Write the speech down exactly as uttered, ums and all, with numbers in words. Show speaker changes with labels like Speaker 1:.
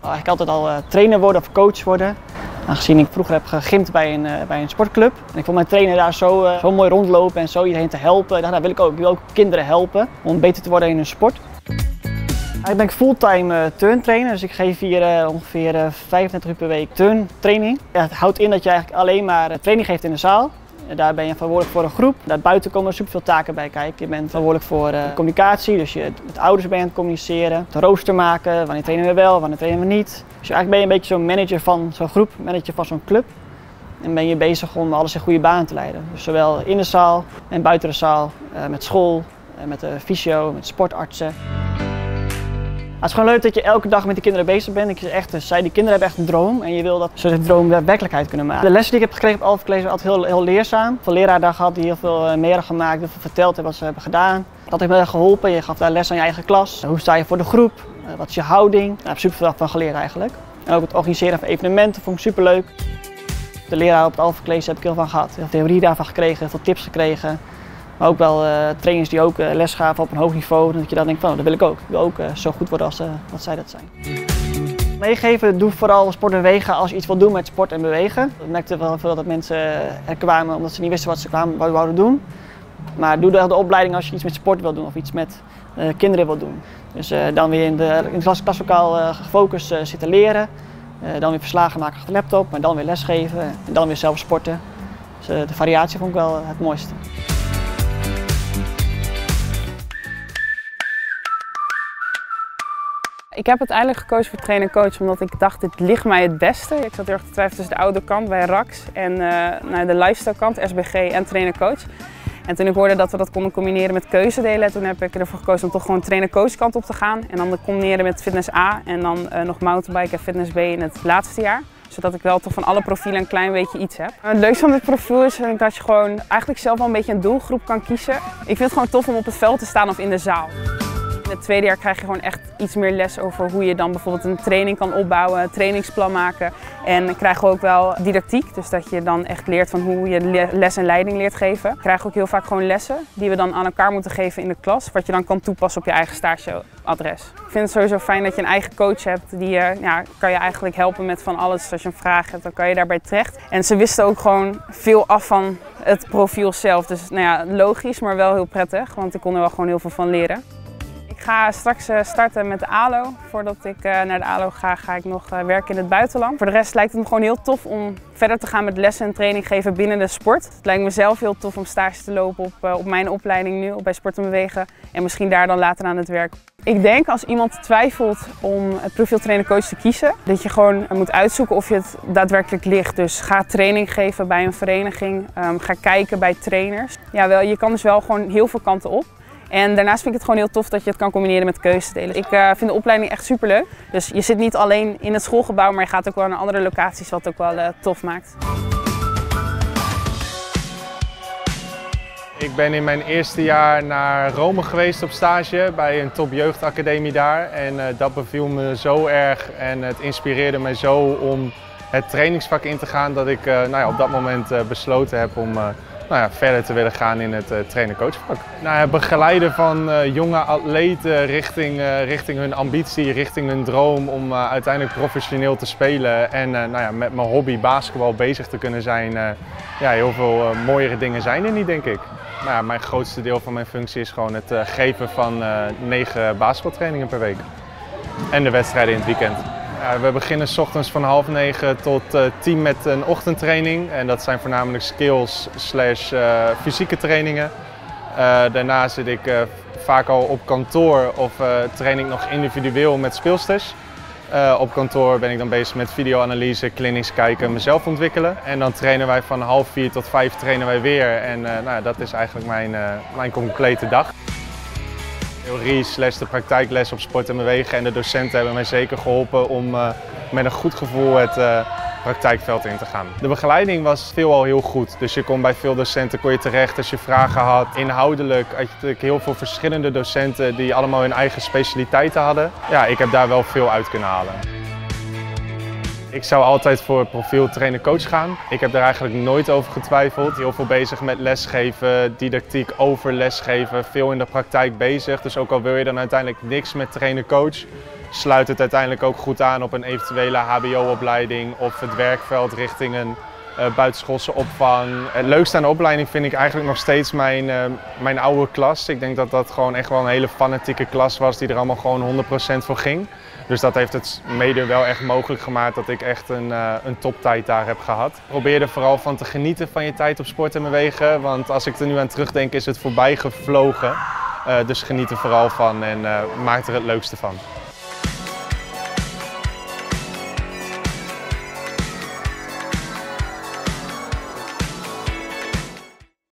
Speaker 1: eigenlijk altijd al uh, trainer worden of coach worden. Aangezien ik vroeger heb gegimd bij een, uh, bij een sportclub. En ik vond mijn trainer daar zo, uh, zo mooi rondlopen en zo iedereen te helpen. Ik dacht, dat wil ik ook. Ik wil ook kinderen helpen om beter te worden in hun sport. Ik ben fulltime uh, turntrainer, dus ik geef hier uh, ongeveer uh, vijfentwintig uur per week turntraining. Ja, het houdt in dat je eigenlijk alleen maar uh, training geeft in de zaal. Daar ben je verantwoordelijk voor een groep. Daarbuiten komen er superveel taken bij kijken. Je bent verantwoordelijk voor uh, communicatie, dus je, met ouders ben je aan het communiceren. Het rooster maken, wanneer trainen we wel, wanneer trainen we niet. Dus eigenlijk ben je een beetje zo'n manager van zo'n groep, manager van zo'n club. En ben je bezig om alles in goede banen te leiden. Dus zowel in de zaal en buiten de zaal, uh, met school, uh, met de fysio, met sportartsen. Het is gewoon leuk dat je elke dag met die kinderen bezig bent. Ik zeg echt, zij, die kinderen hebben echt een droom en je wil dat ze de droom werkelijkheid kunnen maken. De lessen die ik heb gekregen op Alpha College zijn altijd heel, heel leerzaam. Veel leraar daar gehad die heel veel meer hebben gemaakt, heel veel verteld hebben wat ze hebben gedaan. Dat heeft me heel geholpen. Je gaf daar les aan je eigen klas. Hoe sta je voor de groep? Wat is je houding? Daar heb ik super veel van geleerd eigenlijk. En ook het organiseren van evenementen vond ik super leuk. De leraar op het Alpha College heb ik heel veel van gehad. Heel veel theorie daarvan gekregen, heel veel tips gekregen. Maar ook wel uh, trainers die ook uh, les gaven op een hoog niveau. Dat je dan denkt van, oh, dat wil ik ook. Ik wil ook uh, zo goed worden als uh, wat zij dat zijn. Meegeven, doe vooral sport en bewegen als je iets wil doen met sport en bewegen. Ik merkte wel veel dat mensen er kwamen omdat ze niet wisten wat ze kwamen, wat ze wouden doen. Maar doe de, de opleiding als je iets met sport wil doen of iets met uh, kinderen wil doen. Dus uh, dan weer in, de, in het klas, klaslokaal uh, gefocust uh, zitten leren. Uh, dan weer verslagen maken op de laptop, maar dan weer lesgeven en dan weer zelf sporten. Dus uh, de variatie vond ik wel het mooiste.
Speaker 2: Ik heb uiteindelijk gekozen voor trainer-coach omdat ik dacht, dit ligt mij het beste. Ik zat heel erg te twijfelen tussen de oude kant bij R A X en uh, naar de lifestyle kant, S B G en trainer-coach. En toen ik hoorde dat we dat konden combineren met keuzedelen, toen heb ik ervoor gekozen om toch gewoon trainer-coach kant op te gaan. En dan combineren met fitness A en dan uh, nog mountainbike en fitness B in het laatste jaar. Zodat ik wel toch van alle profielen een klein beetje iets heb. Het leukste van dit profiel is dat je gewoon eigenlijk zelf wel een beetje een doelgroep kan kiezen. Ik vind het gewoon tof om op het veld te staan of in de zaal. In het tweede jaar krijg je gewoon echt iets meer les over hoe je dan bijvoorbeeld een training kan opbouwen, een trainingsplan maken. En krijgen we ook wel didactiek, dus dat je dan echt leert van hoe je les en leiding leert geven. We krijgen ook heel vaak gewoon lessen die we dan aan elkaar moeten geven in de klas, wat je dan kan toepassen op je eigen stageadres. Ik vind het sowieso fijn dat je een eigen coach hebt, die ja, kan je eigenlijk helpen met van alles. Als je een vraag hebt, dan kan je daarbij terecht. En ze wisten ook gewoon veel af van het profiel zelf, dus nou ja, logisch, maar wel heel prettig, want ik kon er wel gewoon heel veel van leren. Ik ga straks starten met de A L O. Voordat ik naar de A L O ga, ga ik nog werken in het buitenland. Voor de rest lijkt het me gewoon heel tof om verder te gaan met lessen en training geven binnen de sport. Het lijkt me zelf heel tof om stage te lopen op, op mijn opleiding nu, bij Sport en Bewegen. En misschien daar dan later aan het werk. Ik denk als iemand twijfelt om het profiel trainer-coach te kiezen, dat je gewoon moet uitzoeken of je het daadwerkelijk ligt. Dus ga training geven bij een vereniging, um, ga kijken bij trainers. Ja, wel, je kan dus wel gewoon heel veel kanten op. En daarnaast vind ik het gewoon heel tof dat je het kan combineren met keuzedelen. Ik uh, vind de opleiding echt superleuk. Dus je zit niet alleen in het schoolgebouw, maar je gaat ook wel naar andere locaties, wat ook wel uh, tof maakt.
Speaker 3: Ik ben in mijn eerste jaar naar Rome geweest op stage bij een topjeugdacademie daar. En uh, dat beviel me zo erg en het inspireerde mij zo om het trainingsvak in te gaan dat ik uh, nou ja, op dat moment uh, besloten heb om uh, nou ja, verder te willen gaan in het uh, trainer-coachvak. Nou, het begeleiden van uh, jonge atleten richting, uh, richting hun ambitie, richting hun droom om uh, uiteindelijk professioneel te spelen en uh, nou ja, met mijn hobby basketbal bezig te kunnen zijn. Uh, ja, heel veel uh, mooiere dingen zijn er niet, denk ik. Nou ja, mijn grootste deel van mijn functie is gewoon het uh, geven van uh, negen basketbaltrainingen per week. En de wedstrijden in het weekend. Ja, we beginnen 's ochtends van half negen tot uh, tien met een ochtendtraining. En dat zijn voornamelijk skills slash uh, fysieke trainingen. Uh, daarna zit ik uh, vaak al op kantoor of uh, train ik nog individueel met speelsters. Uh, op kantoor ben ik dan bezig met videoanalyse, clinics kijken, mezelf ontwikkelen. En dan trainen wij van half vier tot vijf trainen wij weer. En uh, nou, dat is eigenlijk mijn, uh, mijn complete dag. Theorie slash de praktijkles op Sport en Bewegen en de docenten hebben mij zeker geholpen om uh, met een goed gevoel het uh, praktijkveld in te gaan. De begeleiding was veelal heel goed, dus je kon bij veel docenten kon je terecht als je vragen had. Inhoudelijk had je heel veel verschillende docenten die allemaal hun eigen specialiteiten hadden. Ja, ik heb daar wel veel uit kunnen halen. Ik zou altijd voor het profiel trainer-coach gaan. Ik heb daar eigenlijk nooit over getwijfeld. Heel veel bezig met lesgeven, didactiek over lesgeven, veel in de praktijk bezig. Dus ook al wil je dan uiteindelijk niks met trainer-coach, sluit het uiteindelijk ook goed aan op een eventuele H B O-opleiding of het werkveld richting een uh, buitenschoolse opvang. Het leukste aan de opleiding vind ik eigenlijk nog steeds mijn, uh, mijn oude klas. Ik denk dat dat gewoon echt wel een hele fanatieke klas was die er allemaal gewoon honderd procent voor ging. Dus dat heeft het mede wel echt mogelijk gemaakt dat ik echt een, uh, een toptijd daar heb gehad. Probeer er vooral van te genieten van je tijd op sport en bewegen, want als ik er nu aan terugdenk is het voorbij gevlogen. Uh, dus geniet er vooral van en uh, maak er het leukste van.